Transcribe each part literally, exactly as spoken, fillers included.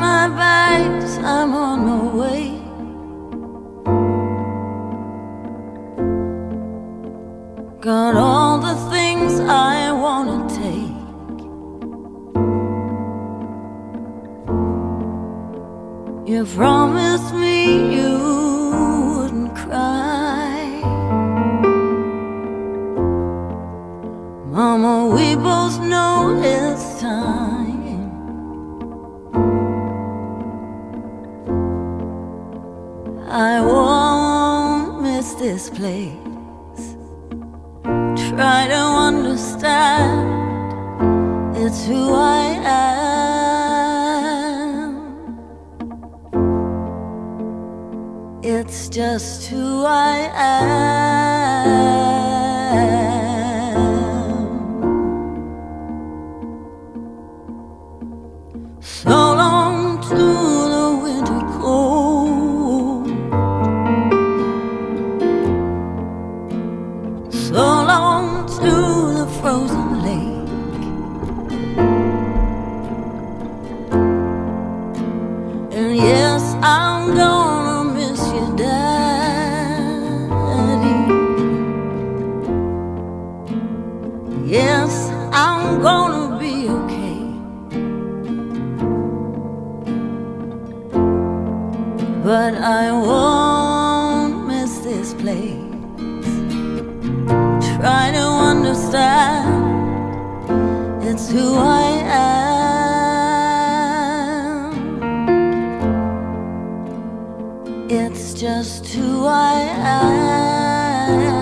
my bags, I'm on my way. Got all the things I wanna take. You promised me you wouldn't cry. Mama, we both know it's time. I won't miss this place. Try to understand, it's who I am. It's just who I am. So long to the winter cold, so long to the frozen lake. And yes, I'm gonna miss you, Daddy. Yes, I'm gonna be okay. But I won't miss this place. Try to understand, it's who I am. It's just who I am.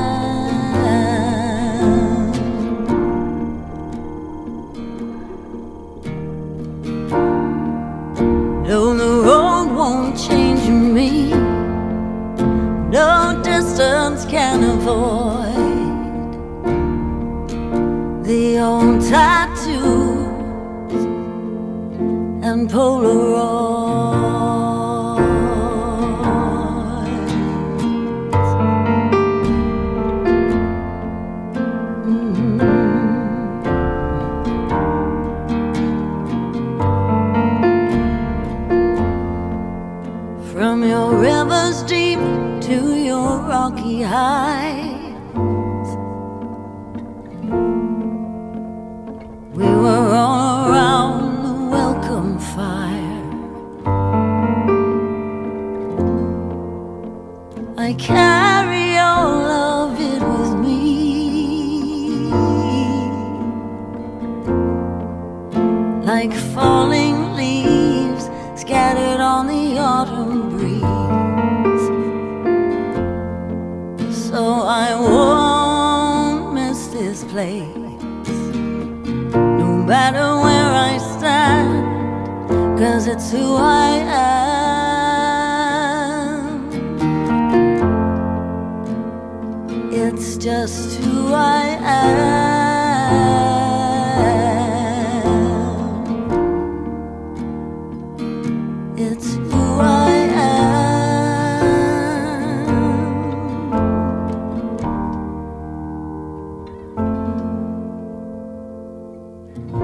No, the road won't change me. No distance can avoid the old tattoos and Polaroids. Mm-hmm. From your rivers deep to your rocky heights, we were all around the welcome fire. I carry all of it with me, like falling leaves scattered on the autumn breeze. So I won't miss this place, no matter where I stand, 'cause it's who I am. It's just who I am. It's who I am.